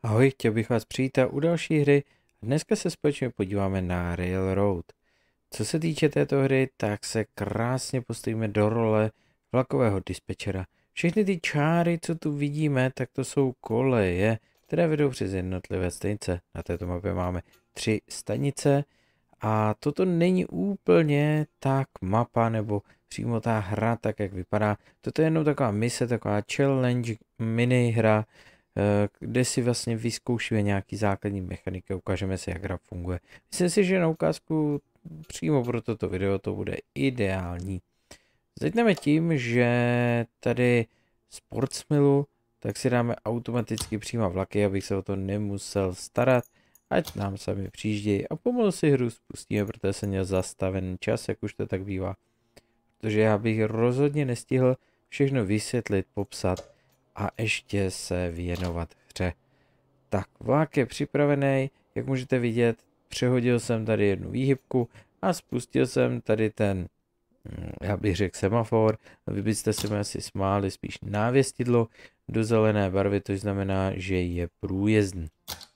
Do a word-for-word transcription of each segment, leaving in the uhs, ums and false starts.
Ahoj, chtěl bych vás přivítat u další hry. Dneska se společně podíváme na Railroad. Co se týče této hry, tak se krásně postavíme do role vlakového dispečera. Všechny ty čáry, co tu vidíme, tak to jsou koleje, které vedou přes jednotlivé stanice. Na této mapě máme tři stanice a toto není úplně tak mapa nebo přímo ta hra, tak jak vypadá. Toto je jenom taková mise, taková challenge, mini hra, kde si vlastně vyzkoušíme nějaký základní mechaniky, ukážeme si, jak hra funguje. Myslím si, že na ukázku přímo pro toto video to bude ideální. Začneme tím, že tady Sportsmilu, tak si dáme automaticky přímo vlaky, abych se o to nemusel starat, ať nám sami přijíždějí a pomalu si hru spustíme, protože jsem měl zastavený čas, jak už to tak bývá. Protože já bych rozhodně nestihl všechno vysvětlit, popsat a ještě se věnovat hře. Tak, vlak je připravený, jak můžete vidět, přehodil jsem tady jednu výhybku a spustil jsem tady ten, já bych řekl semafor, vy byste se mi asi smáli, spíš návěstidlo do zelené barvy, to znamená, že je průjezdný.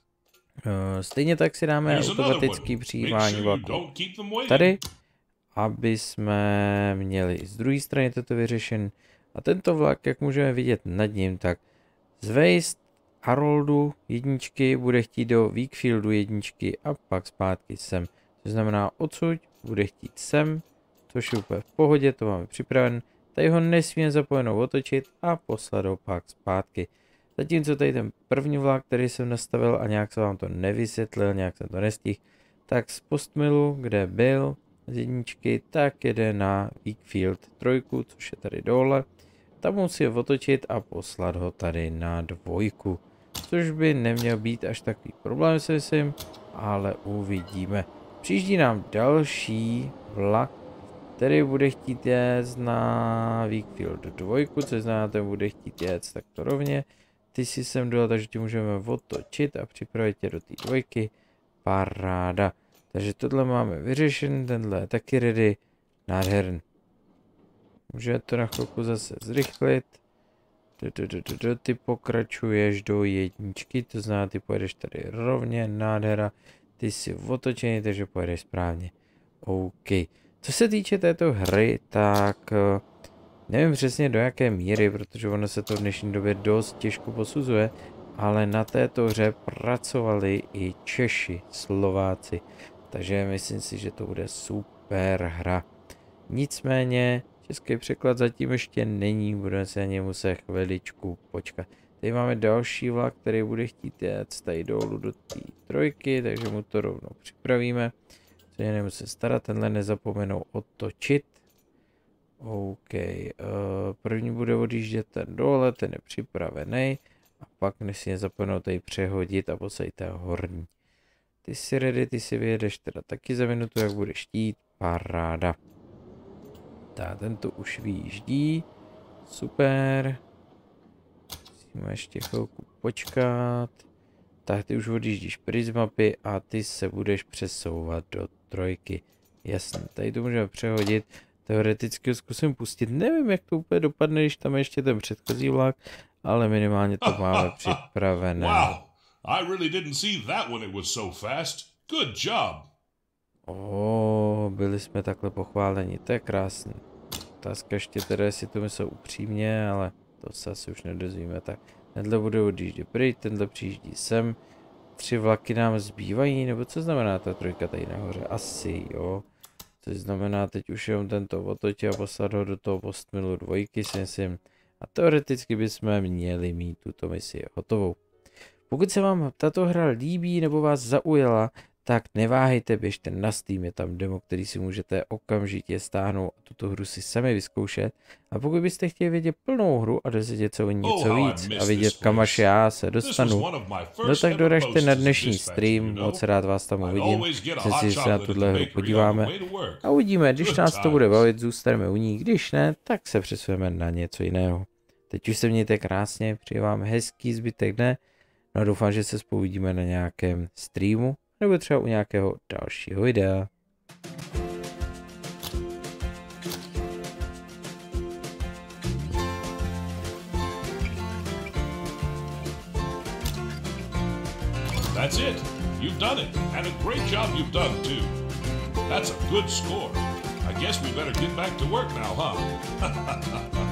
Stejně tak si dáme automatický přijímání vlaku tady, aby jsme měli z druhé strany toto vyřešen. A tento vlak, jak můžeme vidět nad ním, tak z West Haroldu jedničky bude chtít do Wakefieldu jedničky a pak zpátky sem. To znamená odsud bude chtít sem, což je úplně v pohodě, to máme připraven. Tady ho nesmíme zapomenout otočit a poslat ho pak zpátky. Zatímco tady ten první vlak, který jsem nastavil a nějak jsem vám to nevysvětlil, nějak jsem to nestihl, tak z Postmilu, kde byl z jedničky, tak jede na Wakefield trojku, což je tady dole. Tam musí otočit a poslat ho tady na dvojku, což by neměl být až takový problém, si myslím, ale uvidíme. Přijíždí nám další vlak, který bude chtít jet na Wakefield dvojku, což znamená, ten bude chtít jet takto rovně. Ty si sem dole, takže ti můžeme otočit a připravit tě do té dvojky. Paráda. Takže tohle máme vyřešen, tenhle je taky ready, nádherný. Můžeme to na chvilku zase zrychlit. Ty pokračuješ do jedničky, to znamená, ty pojedeš tady rovně, nádhera. Ty jsi otočený, takže pojedeš správně. OK. Co se týče této hry, tak nevím přesně do jaké míry, protože ono se to v dnešní době dost těžko posuzuje, ale na této hře pracovali i Češi, Slováci. Takže myslím si, že to bude super hra. Nicméně český překlad zatím ještě není, budeme se na něj muset chviličku počkat. Tady máme další vlak, který bude chtít jet tady dolů do té trojky, takže mu to rovnou připravíme. Se nemusím starat, tenhle nezapomenou otočit. OK, první bude odjíždět ten dole, ten je připravený. A pak nesmí nezapomenout tady přehodit a posadit ten horní. Ty si ready, ty si vyjedeš teda taky za minutu, jak budeš chtít. Paráda. Tak, tento už vyjíždí. Super. Musíme ještě chvilku počkat. Tak, ty už odjíždíš pryč z mapy a ty se budeš přesouvat do trojky. Jasně, tady to můžeme přehodit. Teoreticky ho zkusím pustit. Nevím, jak to úplně dopadne, když tam je ještě ten předchozí vlak, ale minimálně to máme připravené. Wow, I really didn't see that when it was so fast. Good job. Oh, byli jsme takhle pochváleni, to je krásný. Otázka ještě teda, jestli to myslel upřímně, ale to se asi už nedozvíme. Tak, tenhle bude odjíždět pryč, tenhle přijíždí sem. Tři vlaky nám zbývají, nebo co znamená ta trojka tady nahoře? Asi, jo. Což znamená, teď už jenom tento otočit a poslat ho do toho Postmilu dvojky, si myslím. A teoreticky bychom měli mít tuto misi hotovou. Pokud se vám tato hra líbí nebo vás zaujala, tak neváhejte, běžte na Steam, je tam demo, který si můžete okamžitě stáhnout a tuto hru si sami vyzkoušet. A pokud byste chtěli vědět plnou hru a dozvědět se o ní něco víc a vidět, kam až já se dostanu, no tak doražte na dnešní stream, moc rád vás tam uvidím, že si se na tuhle hru podíváme a uvidíme, když nás to bude bavit, zůstaneme u ní, když ne, tak se přesuneme na něco jiného. Teď už se mějte krásně, přeji vám hezký zbytek dne, no a doufám, že se spolu uvidíme na nějakém streamu, nebo třeba u nějakého dalšího videa. That's it. You've done it. And a great job you've done, too. That's a good score. I guess we better get back to work now, huh?